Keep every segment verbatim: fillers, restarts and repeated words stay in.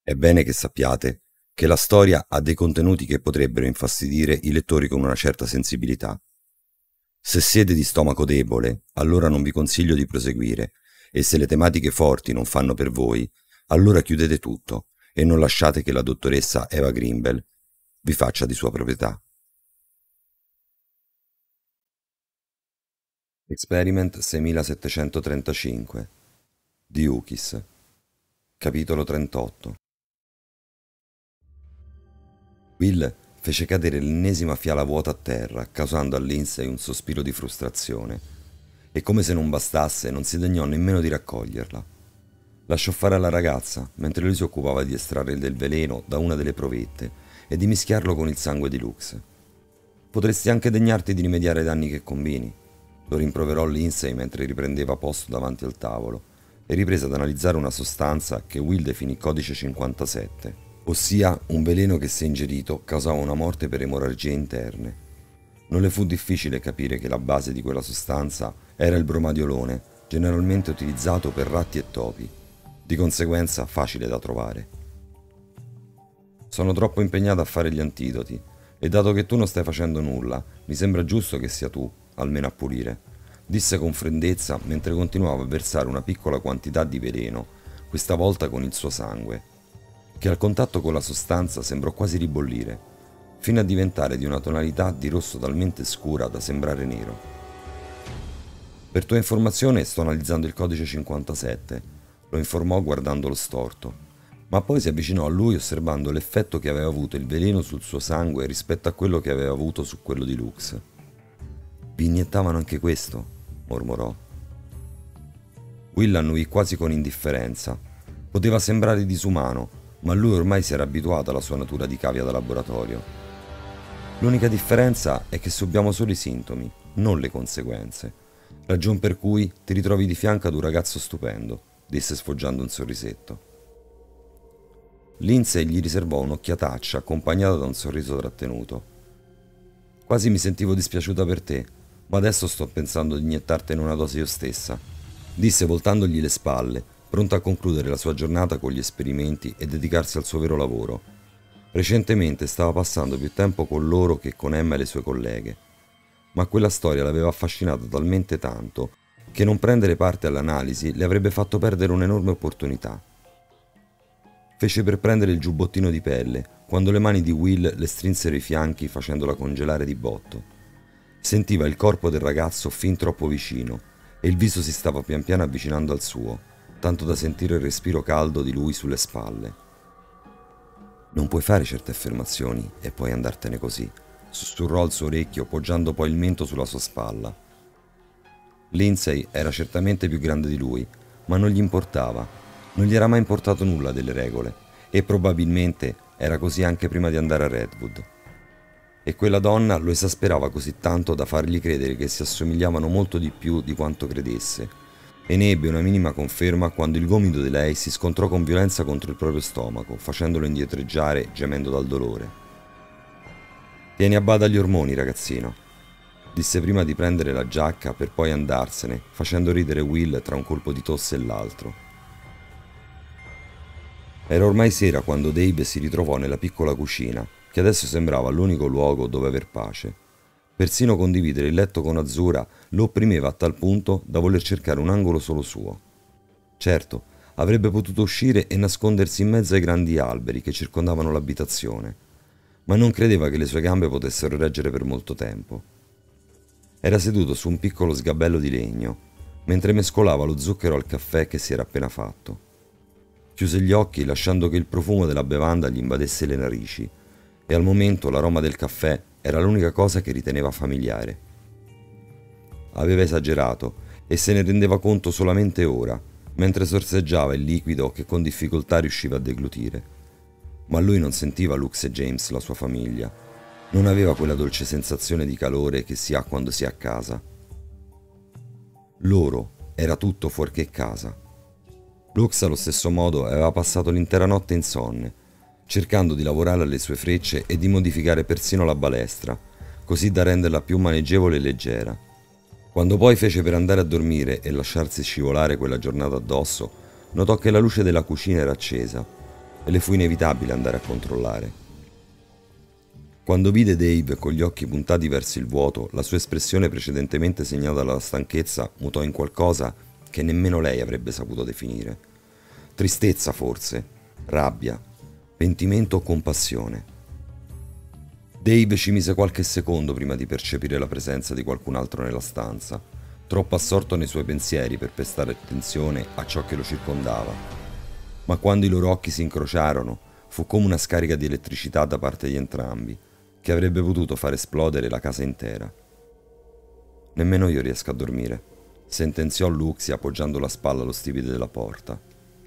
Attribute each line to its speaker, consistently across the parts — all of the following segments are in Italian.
Speaker 1: È bene che sappiate che la storia ha dei contenuti che potrebbero infastidire i lettori con una certa sensibilità. Se siete di stomaco debole, allora non vi consiglio di proseguire, e se le tematiche forti non fanno per voi, allora chiudete tutto e non lasciate che la dottoressa Eva Greenbell vi faccia di sua proprietà. Experiment seiemilasettecentotrentacinque di Ukis, capitolo trentotto. Will fece cadere l'ennesima fiala vuota a terra, causando a Lindsay un sospiro di frustrazione, e come se non bastasse non si degnò nemmeno di raccoglierla. Lasciò fare alla ragazza, mentre lui si occupava di estrarre del veleno da una delle provette e di mischiarlo con il sangue di Lux. Potresti anche degnarti di rimediare ai danni che combini, lo rimproverò Lindsay mentre riprendeva posto davanti al tavolo e riprese ad analizzare una sostanza che Will definì codice cinquantasette. Ossia un veleno che se ingerito causava una morte per emorragie interne. Non le fu difficile capire che la base di quella sostanza era il bromadiolone, generalmente utilizzato per ratti e topi, di conseguenza facile da trovare. Sono troppo impegnato a fare gli antidoti, e dato che tu non stai facendo nulla, mi sembra giusto che sia tu, almeno a pulire, disse con freddezza mentre continuava a versare una piccola quantità di veleno, questa volta con il suo sangue, che al contatto con la sostanza sembrò quasi ribollire, fino a diventare di una tonalità di rosso talmente scura da sembrare nero. Per tua informazione sto analizzando il codice cinquantasette, lo informò guardandolo storto, ma poi si avvicinò a lui osservando l'effetto che aveva avuto il veleno sul suo sangue rispetto a quello che aveva avuto su quello di Lux. Vi iniettavano anche questo, mormorò. Will annuì quasi con indifferenza. Poteva sembrare disumano, ma lui ormai si era abituato alla sua natura di cavia da laboratorio. L'unica differenza è che subiamo solo i sintomi, non le conseguenze, ragion per cui ti ritrovi di fianco ad un ragazzo stupendo, disse sfoggiando un sorrisetto. Lindsay gli riservò un'occhiataccia accompagnata da un sorriso trattenuto. Quasi mi sentivo dispiaciuta per te, ma adesso sto pensando di iniettartene una dose io stessa, disse voltandogli le spalle, pronto a concludere la sua giornata con gli esperimenti e dedicarsi al suo vero lavoro. Recentemente stava passando più tempo con loro che con Emma e le sue colleghe, ma quella storia l'aveva affascinato talmente tanto che non prendere parte all'analisi le avrebbe fatto perdere un'enorme opportunità. Fece per prendere il giubbottino di pelle, quando le mani di Will le strinsero i fianchi facendola congelare di botto. Sentiva il corpo del ragazzo fin troppo vicino e il viso si stava pian piano avvicinando al suo, tanto da sentire il respiro caldo di lui sulle spalle. Non puoi fare certe affermazioni e poi andartene così, sussurrò al suo orecchio, poggiando poi il mento sulla sua spalla. Lindsay era certamente più grande di lui, ma non gli importava, non gli era mai importato nulla delle regole, e probabilmente era così anche prima di andare a Redwood. E quella donna lo esasperava così tanto da fargli credere che si assomigliavano molto di più di quanto credesse, e ne ebbe una minima conferma quando il gomito di lei si scontrò con violenza contro il proprio stomaco, facendolo indietreggiare gemendo dal dolore. «Tieni a bada gli ormoni, ragazzino», disse prima di prendere la giacca per poi andarsene, facendo ridere Will tra un colpo di tosse e l'altro. Era ormai sera quando Dave si ritrovò nella piccola cucina, che adesso sembrava l'unico luogo dove aver pace. Persino condividere il letto con Azzurra lo opprimeva a tal punto da voler cercare un angolo solo suo. Certo, avrebbe potuto uscire e nascondersi in mezzo ai grandi alberi che circondavano l'abitazione, ma non credeva che le sue gambe potessero reggere per molto tempo. Era seduto su un piccolo sgabello di legno, mentre mescolava lo zucchero al caffè che si era appena fatto. Chiuse gli occhi lasciando che il profumo della bevanda gli invadesse le narici, e al momento l'aroma del caffè era l'unica cosa che riteneva familiare. Aveva esagerato e se ne rendeva conto solamente ora, mentre sorseggiava il liquido che con difficoltà riusciva a deglutire. Ma lui non sentiva Lux e James, la sua famiglia. Non aveva quella dolce sensazione di calore che si ha quando si è a casa. Loro era tutto fuorché casa. Lux allo stesso modo aveva passato l'intera notte insonne, cercando di lavorare alle sue frecce e di modificare persino la balestra, così da renderla più maneggevole e leggera. Quando poi fece per andare a dormire e lasciarsi scivolare quella giornata addosso, notò che la luce della cucina era accesa e le fu inevitabile andare a controllare. Quando vide Dave con gli occhi puntati verso il vuoto, la sua espressione precedentemente segnata dalla stanchezza mutò in qualcosa che nemmeno lei avrebbe saputo definire. Tristezza forse, rabbia, pentimento o compassione. Dave ci mise qualche secondo prima di percepire la presenza di qualcun altro nella stanza, troppo assorto nei suoi pensieri per prestare attenzione a ciò che lo circondava. Ma quando i loro occhi si incrociarono, fu come una scarica di elettricità da parte di entrambi, che avrebbe potuto far esplodere la casa intera. Nemmeno io riesco a dormire, sentenziò Luxia appoggiando la spalla allo stipite della porta.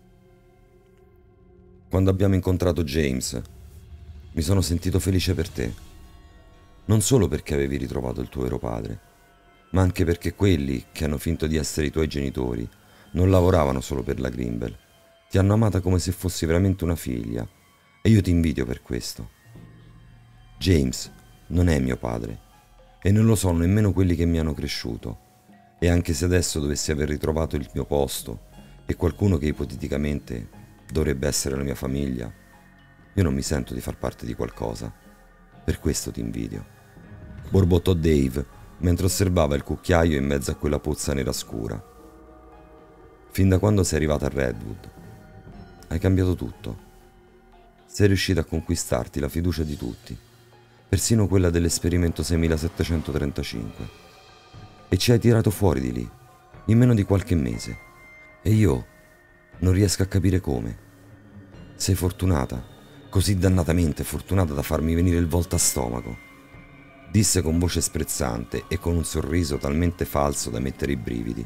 Speaker 1: Quando abbiamo incontrato James, mi sono sentito felice per te. Non solo perché avevi ritrovato il tuo vero padre, ma anche perché quelli che hanno finto di essere i tuoi genitori non lavoravano solo per la Grimble. Ti hanno amata come se fossi veramente una figlia, e io ti invidio per questo. James non è mio padre, e non lo sono nemmeno quelli che mi hanno cresciuto, e anche se adesso dovessi aver ritrovato il mio posto e qualcuno che ipoteticamente dovrebbe essere la mia famiglia, io non mi sento di far parte di qualcosa. Per questo ti invidio. Borbottò Dave mentre osservava il cucchiaio in mezzo a quella pozza nera scura. Fin da quando sei arrivata a Redwood, hai cambiato tutto. Sei riuscita a conquistarti la fiducia di tutti, persino quella dell'esperimento seiemilasettecentotrentacinque, e ci hai tirato fuori di lì, in meno di qualche mese, e io non riesco a capire come. Sei fortunata, così dannatamente fortunata da farmi venire il volto a stomaco, disse con voce sprezzante e con un sorriso talmente falso da mettere i brividi.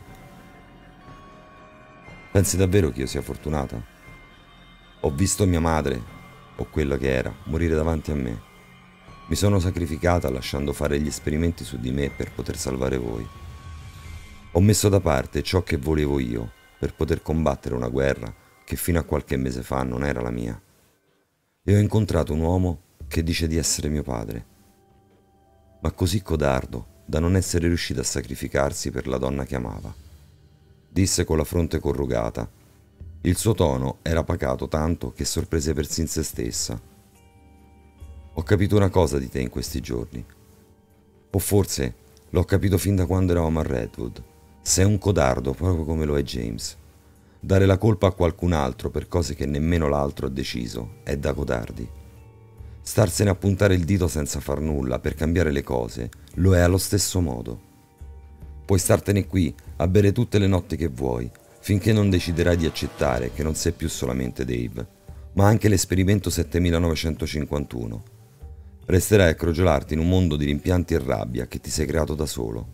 Speaker 1: Pensi davvero che io sia fortunata? Ho visto mia madre, o quella che era, morire davanti a me. Mi sono sacrificata lasciando fare gli esperimenti su di me per poter salvare voi. Ho messo da parte ciò che volevo io per poter combattere una guerra che fino a qualche mese fa non era la mia. E ho incontrato un uomo che dice di essere mio padre, ma così codardo da non essere riuscito a sacrificarsi per la donna che amava, disse con la fronte corrugata. Il suo tono era pacato tanto che sorprese persino se stessa. Ho capito una cosa di te in questi giorni. O forse l'ho capito fin da quando eravamo a Redwood. Sei un codardo proprio come lo è James. Dare la colpa a qualcun altro per cose che nemmeno l'altro ha deciso è da codardi. Starsene a puntare il dito senza far nulla per cambiare le cose lo è allo stesso modo. Puoi startene qui a bere tutte le notti che vuoi, finché non deciderai di accettare che non sei più solamente Dave, ma anche l'esperimento settemilanovecentoscinquantuno. Resterai a crogiolarti in un mondo di rimpianti e rabbia che ti sei creato da solo.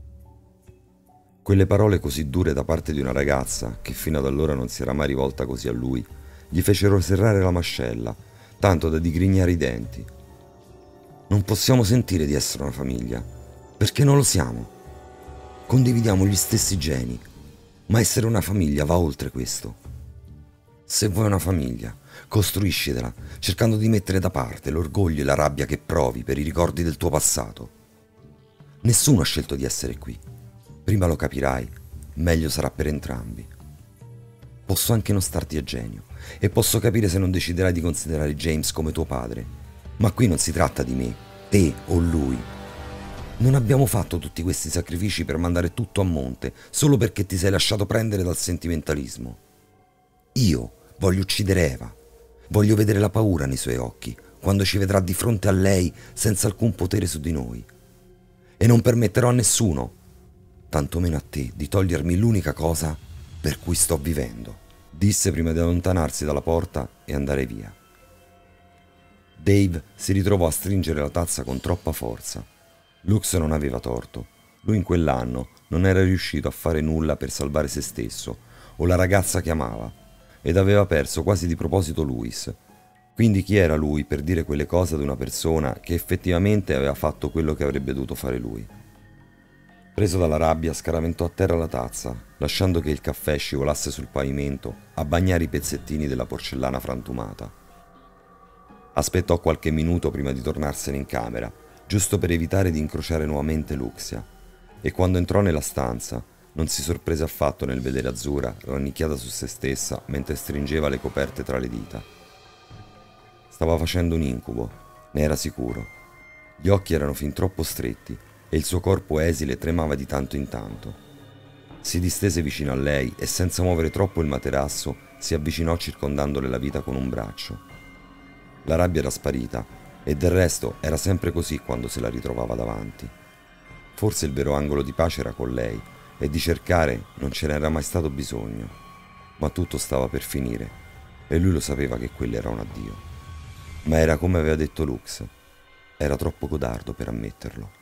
Speaker 1: Quelle parole così dure da parte di una ragazza, che fino ad allora non si era mai rivolta così a lui, gli fecero serrare la mascella, tanto da digrignare i denti. Non possiamo sentire di essere una famiglia, perché non lo siamo. Condividiamo gli stessi geni, ma essere una famiglia va oltre questo. Se vuoi una famiglia, costruiscitela, cercando di mettere da parte l'orgoglio e la rabbia che provi per i ricordi del tuo passato. Nessuno ha scelto di essere qui. Prima lo capirai, meglio sarà per entrambi. Posso anche non starti a genio, e posso capire se non deciderai di considerare James come tuo padre. Ma qui non si tratta di me, te o lui. Non abbiamo fatto tutti questi sacrifici per mandare tutto a monte, solo perché ti sei lasciato prendere dal sentimentalismo. Io voglio uccidere Eva. Voglio vedere la paura nei suoi occhi, quando ci vedrà di fronte a lei senza alcun potere su di noi. E non permetterò a nessuno, tantomeno a te, di togliermi l'unica cosa per cui sto vivendo, disse prima di allontanarsi dalla porta e andare via. Dave si ritrovò a stringere la tazza con troppa forza. Lux non aveva torto. Lui in quell'anno non era riuscito a fare nulla per salvare se stesso o la ragazza che amava, ed aveva perso quasi di proposito Louis. Quindi chi era lui per dire quelle cose ad una persona che effettivamente aveva fatto quello che avrebbe dovuto fare lui? Preso dalla rabbia, scaraventò a terra la tazza, lasciando che il caffè scivolasse sul pavimento a bagnare i pezzettini della porcellana frantumata. Aspettò qualche minuto prima di tornarsene in camera, giusto per evitare di incrociare nuovamente Luxia, e quando entrò nella stanza non si sorprese affatto nel vedere Azzurra rannicchiata su se stessa mentre stringeva le coperte tra le dita. Stava facendo un incubo, ne era sicuro. Gli occhi erano fin troppo stretti e il suo corpo esile tremava di tanto in tanto. Si distese vicino a lei e senza muovere troppo il materasso si avvicinò circondandole la vita con un braccio. La rabbia era sparita e del resto era sempre così quando se la ritrovava davanti. Forse il vero angolo di pace era con lei e di cercare non ce n'era mai stato bisogno, ma tutto stava per finire e lui lo sapeva che quello era un addio. Ma era come aveva detto Lux, era troppo codardo per ammetterlo.